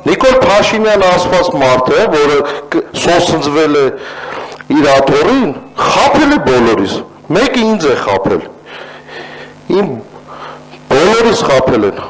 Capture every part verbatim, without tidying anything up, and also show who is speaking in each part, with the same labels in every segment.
Speaker 1: Նիկոլ Փաշինյանը ասված մարդ է, որը սոսնձվել է իր աթոռին, խաբել է բոլորիս, մեկը ինձ է խաբել, իմ բոլորիս խաբել են,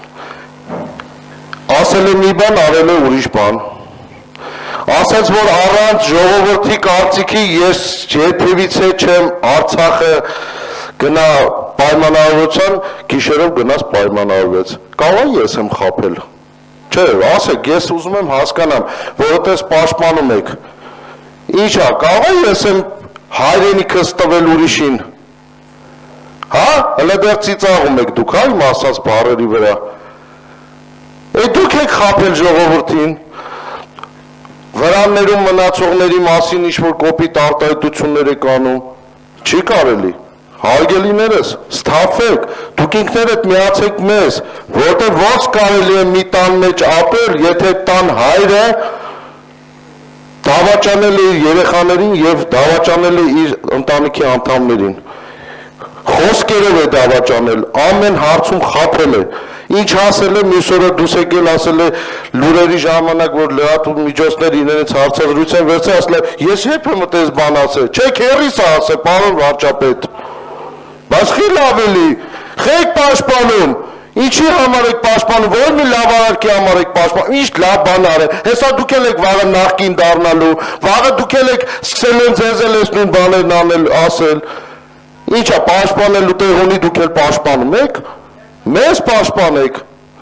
Speaker 1: ասել է մի բան, արել է ուրիշ բան, ասաց, որ առանց ժողովրդի կարծիքի ես երբևիցե չեմ Արցախը գնա պայմանավորության, գիշերով գնաց պայմանավորվեց, կարող ես եմ խաբել, չէ, ասեք, ես ուզում եմ հասկանամ, որովհետև պաշտպանում եք, ինչ է, կարող ես եմ հայրենիքս տվել ուրիշին, հա, հլը դեռ ծիծաղում եք դուք, հա, իմ ասած բառերի վրա, է դուք եք խաբել ժողովրդին, վրաններում մնացողների մասին ինչ-որ կոպիտ արտահայտություններ եք անում, չի կարելի, հարգելիներս, սթափվեք, դուք ինքներդ միացեք մեզ, որտեղ ոնց կարելի է մի տան մեջ ապրել, եթե տան հայրը դավաճանել է իր երեխաներին և դավաճանել է իր ընտանիքի անդամներին, խոսքերով է դավաճանել, ամեն հարցում խաբել է, ինչ ասել է, մյուս օրը դուս եկել ասել է լուրերի ժամանակ, որ լրատվություն միջոցներ իրենց հարցազրույց են վերցրել, ասել է, ես երբեմն այդպես բան ասել, չէ, քերիս է ասել, պարոն վարչապետ, բայց խիլ ավելի, խեք պաշտպանում, ինչի համար եք պաշտպանում, որ մի լավ արարքի համար եք պաշտպանում, ինչ լավ բան արել, հեսա դուք էլ եք վաղը նախկին դառնալու, վաղը դուք էլ եք սկսել են ձեզ էլ ես նույն բաներն անել, ասել, ինչ է, պաշտպանելու տեղ ունի դուք էլ պաշտպանում եք, մեզ պաշտպանեք։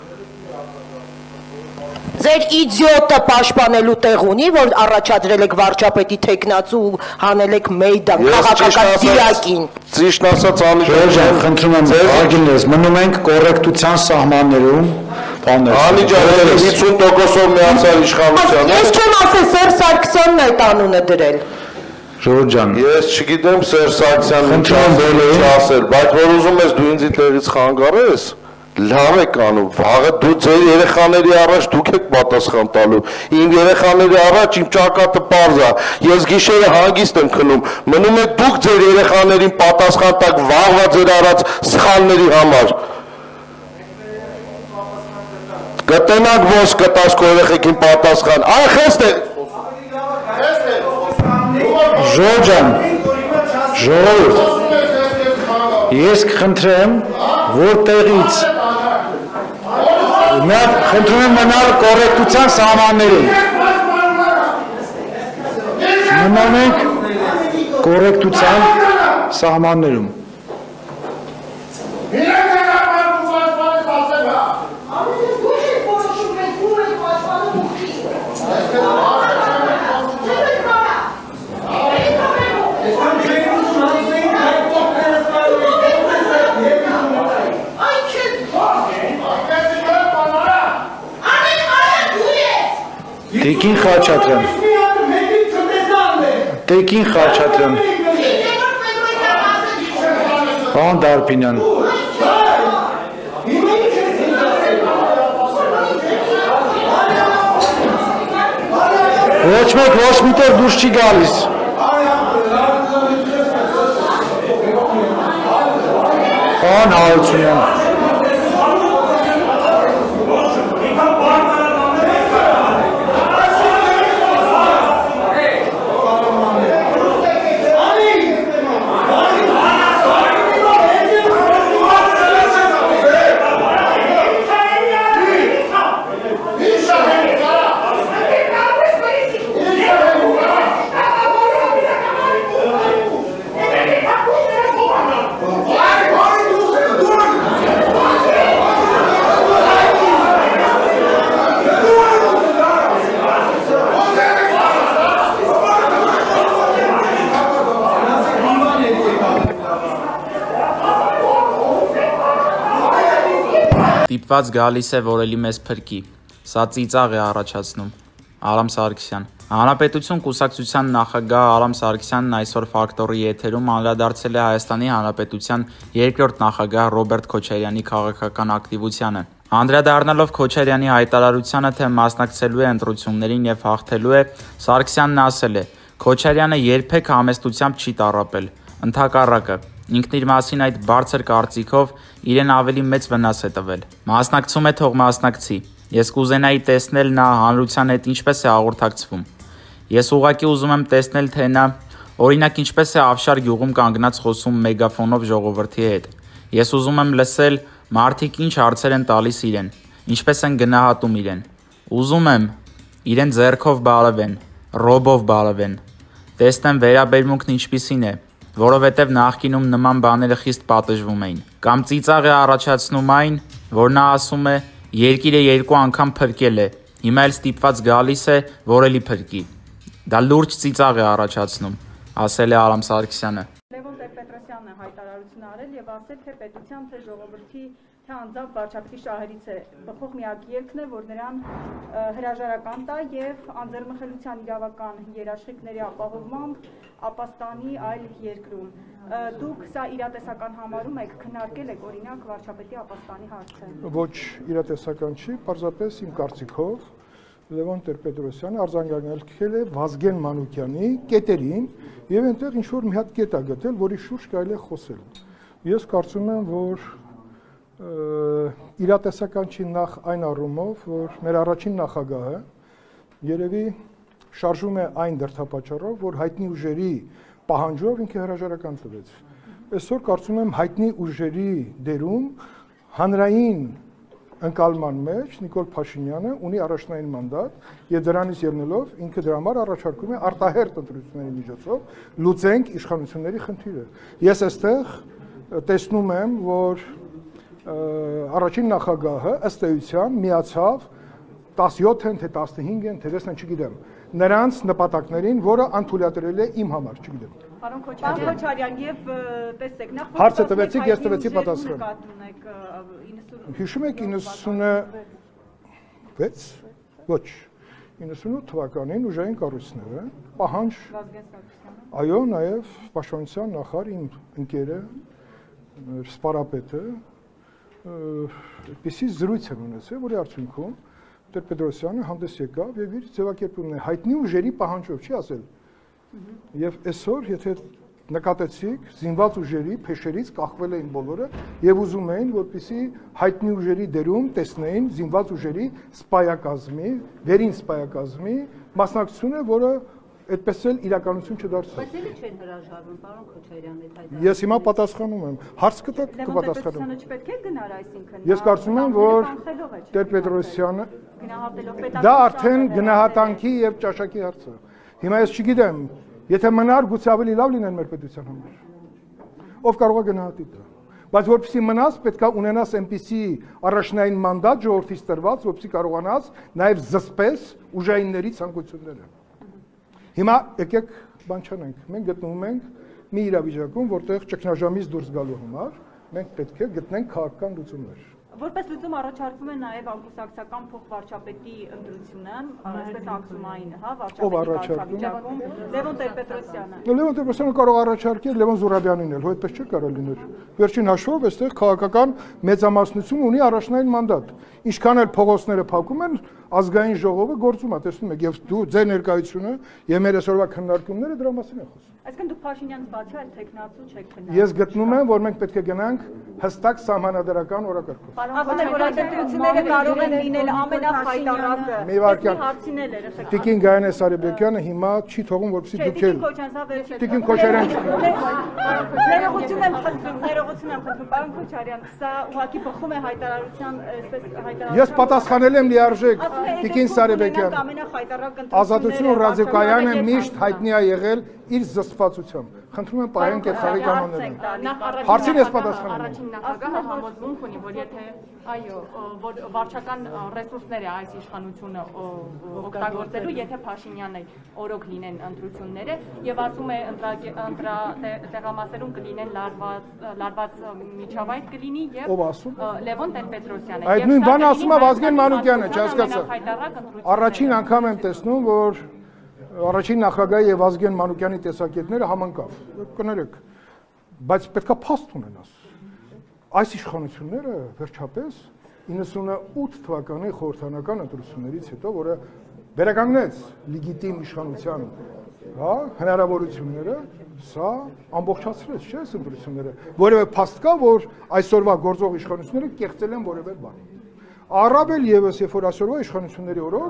Speaker 2: Ձեր իձիոտը պաշտպանելու տեղ ունի, որ առաջադրել եք վարչապետի թեկնածու հանել եք մեյդան, քաղաքական դիակին։
Speaker 1: Ճիշտ ասած,
Speaker 3: Ժողովուրդ, խնդրում եմ, արգելես, մնում ենք կոռեկտության սահմաններում,
Speaker 1: Անի ջան, հիսուն տոկոսով միացար իշխանությանը։
Speaker 2: Ես չեմ ասել, Սերժ Սարգսյանն այդ անունը դրել։
Speaker 3: Ժողովուրդ ջան,
Speaker 1: ես չգիտեմ Սերժ Սարգսյանն ինչ ասել, բայց որ ուզում ես դու ինձ տեղից խանգարես, լավ եք անում, վաղը դու ձեր երեխաների առաջ դուք եք պատասխան տալու, իմ երեխաների առաջ իմ ճակատը պարզ է, ես գիշերը հանգիստ եմ քնում, մնում եք դուք ձեր երեխաներին պատասխան տակ վաղվա ձեր արած սխալների համար։ Կտենակ ոնց կտաս քո երեխեքին պատասխան, այ խեստ է։
Speaker 3: Ժողովուրդ ջան, ժողովուրդ, ես կխնդրեմ, որտեղից Մենք խնդրում եմ մնալ կոռեկտության սահմաններում։ Մնում ենք կոռեկտության սահմաններում։ Տեկին Խաչատրյան, Տեկին Խաչատրյան, Պարոն Դարբինյան, ոչ մեկ ոչ միտեղ դուրս չի գալիս, Պարոն Հարությունյան,
Speaker 4: Տիպված գալիս է, որ էլի մեզ փրկի, սա ծիծաղ է առաջացնում, Արամ Սարգսյան։ Հանրապետություն կուսակցության նախագահ Արամ Սարգսյանն այսօր Ֆակտորի եթերում անդրադարձել է Հայաստանի Հանրապետության երկրորդ նախագահ Ռոբերտ Քոչարյանի քաղաքական ակտիվությանը։ Անդրադառնալով Քոչարյանի հայտարարությանը, թե մասնակցելու է ընտրություններին և հաղթելու է, Սարգսյանն ասել է. Քոչարյանը երբեք համեստությամբ չի տառապել, ընդհակառակը, ինքն իր մասին այդ բարձր կարծիքով իրեն ավելի մեծ վնաս է տվել։ Մասնակցում է թող մասնակցի։ Ես կուզենայի տեսնել նա հանրության հետ ինչպես է հաղորդակցվում։ Ես ուղղակի ուզում եմ տեսնել, թե նա օրինակ ինչպես է Ավշար գյուղում կանգնած խոսում մեգաֆոնով ժողովրդի հետ։ Ես ուզում եմ լսել մարդիկ ինչ հարցեր են տալիս իրեն, ինչպես են գնահատում իրեն։ Ուզում եմ իրեն ձեռքով բարևեն, ռոբով բարևեն, տեսնեմ վերաբերմունքն ինչպիսին է, որովհետև նախկինում նման բաները խիստ պատժվում էին։ Կամ ծիծաղ է առաջացնում այն, որ նա ասում է երկիրը երկու անգամ փրկել է, հիմա էլ ստիպված գալիս է, որ էլի փրկի։ Դա լուրջ ծիծաղ է առաջացնում, ասել է Արամ Սարգսյանը։
Speaker 5: Լևոն Տեր-Պետրոսյանն է հայտարարություն արել եւ ասել, թե պետության թե ժողովրդի թե անձամբ վարչապետի շահերից է բխող միակ ելքն է, որ նրան հրաժարական տա եւ անձեռնմխելիության իրավական երաշխիքների ապահովմամբ ապաստանի այլ երկրում։ Դուք սա իրատեսական համարում եք, քննարկել եք օրինակ վարչապետի ապաստանի հարցը։
Speaker 6: Ոչ իրատեսական չի, պարզապես իմ կարծիքով Լևոն Տեր-Պետրոսյանը արձանագրել է Վազգեն Մանուկյանի կետերին եւ այնտեղ ինչ որ մի հատ կետ է գտել, որի շուրջ կարելի է խոսել։ Ես կարծում եմ, որ իրատեսական չի նախ այն առումով, որ մեր առաջին նախագահը երևի շարժում է այն դրդապատճառով, որ հայտնի ուժերի պահանջով ինքը հրաժարական տվեց։ Այսօր կարծում եմ հայտնի ուժերի դերում հանրային ընկալման մեջ Նիկոլ Փաշինյանը ունի առաջնային մանդատ եւ դրանից ելնելով ինքը դրա համար առաջարկում է արտահերթ ընտրությունների միջոցով լուծենք իշխանությունների խնդիրը։ Ես այստեղ տեսնում եմ, որ առաջին նախագահը ըստ էության միացավ տասնյոթ թե տասնհինգ են, թե դեսն չգիտեմ, նրանց նպատակներին, որը անթույլատրել է իմ համար, չգիտեմ։
Speaker 5: Պարոն Քոչարյան, եւ տեսեք, նախ
Speaker 6: հարցը տվեցիք, ես տվեցի պատասխան։ Հիշում եք իննսունվեց, ոչ, իննսունութ թվականին ուժային կառույցները պահանջ, այո, նաեւ պաշտպանության նախարար իմ ընկերը, սպարապետը, այդպիսի զրույց են ունեցել, որի արդյունքում Տեր-Պետրոսյանը հանդես եկավ եւ իր ձևակերպումն է հայտնի ուժերի պահանջով, չի ասել։ Եվ այսօր, եթե նկատեցիք, զինված ուժերի փեշերից կախվել էին բոլորը եւ ուզում էին, որպեսզի հայտնի ուժերի դերում տեսնեին զինված ուժերի սպայակազմի, վերին սպայակազմի մասնակցությունը, որը այդպես էլ իրականություն չդարձավ։
Speaker 7: Բայց ելի չեն հրաժարվում, պարոն Քոչարյան, այդ հայտարարությունը։
Speaker 6: Ես հիմա պատասխանում եմ։ Հարց կտակ կպատասխանեմ։
Speaker 5: Լևոն Տեր-Պետրոսյանը չպետք է գնար, այսինքն։
Speaker 6: Ես կարծում եմ, որ Տեր-Պետրոսյանը դա արդեն գնահատանքի եւ ճաշակի հարց է։ Հիմա ես չգիտեմ, եթե մնար գուցե ավելի լավ լինեն մեր պետության համար։ Ով կարող է գնահատի դա։ Բայց որպեսզի մնաս, պետք է ունենաս այնպիսի առաջնային մանդատ ժողովրդից տրված, որպեսզի կարողանաս նաեւ զսպես ուժայինների ցանկությունները։ Հիմա եկեք բան չանենք, մենք գտնվում ենք մի իրավիճակում, որտեղ ճգնաժամից դուրս գալու համար մենք պետք է գտնենք քաղաքական լուծումներ։
Speaker 5: Որպես լուծում առաջարկվում է նաև անկուսակցական փոխվարչապետի ընտրությունը, այսպես ակսումային, հա, վարչապետի կարգավիճակում Լևոն Տեր-Պետրոսյանը։
Speaker 6: Լևոն Տեր-Պետրոսյանը կարող առաջարկել Լևոն Զուրաբյանին էլ, հո այդպես չէ կարող լինել։ Վերջին հաշվով այստեղ քաղաքական մեծամասնություն ունի առաջնային մանդատ։ Ինչքան էլ փողոցները փակում են, ազգային ժողովը գործում է, տեսնում եք, եւ դու ձեր ներկայությունը եւ մեր այսօրվա քննարկումները դրա մասին են խոսում։
Speaker 5: Այսինքն դուք Փաշինյանից բացի այլ տեխնացու չեք քննարկում։
Speaker 6: Ես գտնում եմ, որ մենք պետք է գնանք հստակ սահմանադրական օրակարգով։
Speaker 5: Ասում եք, որ այդ ընտրությունները կարող են լինել ամենախայտառակը։
Speaker 6: Մի վարքյան։
Speaker 5: Հարցինել է, երեխեք։
Speaker 6: Տիկին Գայանե Սարիբեկյանը հիմա չի թողում, որպեսզի դուք էլ։ Տիկին Քոչարյան։
Speaker 5: Ներողություն եմ խնդրում, ներողություն եմ խնդրում, պարոն Քոչարյան, սա ուղղակի բխում է հայտարարության, այսպես հայտարարության։
Speaker 6: Ես պատասխանել եմ լիարժեք Տիկին Սարիբեկյան։ Ազատություն Ռադիկոյանը միշտ հայտնի է եղել իր զսպվածությամբ։ Խնդրում եմ պահենք այդ խաղի կանոնները։ Հարցին ես պատասխանում եմ։
Speaker 8: Առաջին նախագահը համոզմունք ունի, որ եթե այո, որ վարչական ռեսուրսները այս իշխանությունը օգտագործելու, եթե Փաշինյանը օրոք լինեն ընտրությունները եւ ասում է տեղամասերում կլինեն լարված լարված միջավայր կլինի եւ Լևոն Տեր-Պետրոսյանը։
Speaker 6: Այդ նույն բանը ասում է Վազգեն Մանուկյանը, չհասկացա։ Առաջին անգամ եմ տեսնում, որ առաջին նախագահի եւ Վազգեն Մանուկյանի տեսակետները համընկավ։ Կներեք, բայց պետքա փաստ ունենաս։ Այս իշխանությունները վերջապես իննսունութ թվականի խորհրդանական ընտրություններից հետո, որը վերականգնեց լեգիտիմ իշխանության, հա, հնարավորությունները, սա ամբողջացրեց, չէ՞, այս ընտրությունները։ Որևէ փաստ կա, որ այսօրվա գործող իշխանությունները կեղծել են որևէ բան։ Առավել եւս երբ որ այսօրվա իշխանությունների օրոք